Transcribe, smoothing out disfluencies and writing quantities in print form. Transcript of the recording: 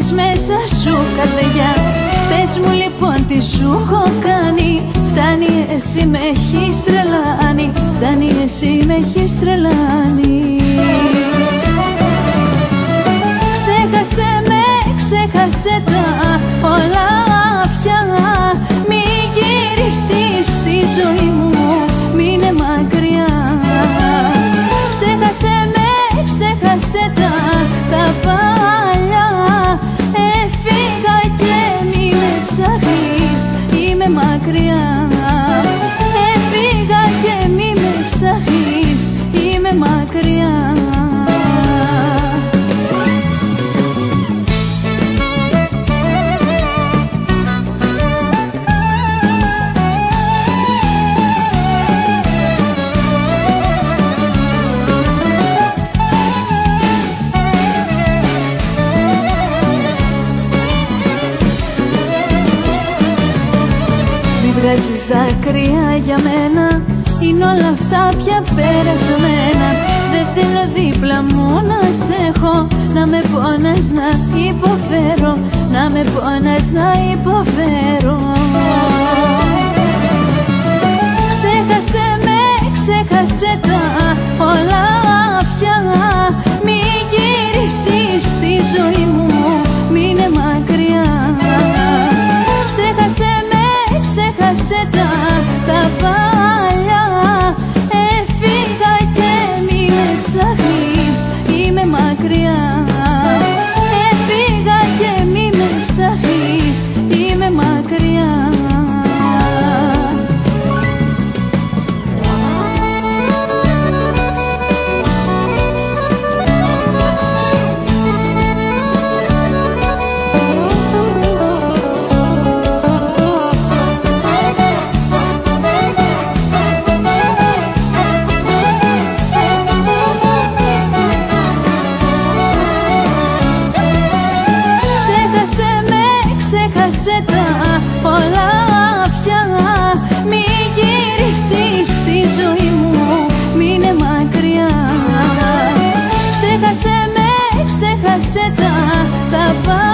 έχεις μέσα σου καρδιά. Πες μου λοιπόν τι σου έχω κάνει. Φτάνει, εσύ με έχεις τρελάνει. Φτάνει, εσύ με έχεις τρελάνει. Ξέχασε με, ξέχασε τα όλα πια. Μη γυρίσεις στη ζωή μου, μείνε μακριά. Ξέχασε με, ξέχασε τα παλιά. Έφυγα και μη με ψάχνεις, είμαι μακριά. Έφυγα και μη με ψάχνεις, είμαι μακριά. Βγάζεις δάκρυα για μένα, είναι όλα αυτά πια περασμένα. Δεν θέλω δίπλα μου να σε έχω, να με πονάς να υποφέρω, να με πονάς να υποφέρω. Ξέχασε με, ξέχασε τα όλα πια. Μη γυρίσεις στη ζωή μου, μείνε μακριά. Ξέχασε με, ξέχασε τα παλιά. Έφυγα και μη με ψάχνεις, είμαι μακριά. Έφυγα και μη με ψάχνεις, είμαι μακριά. Ξέχασε τα όλα πια. Μη γυρίσεις στη ζωή μου, μείνε μακριά. Ξέχασε με, ξέχασε τα παλιά.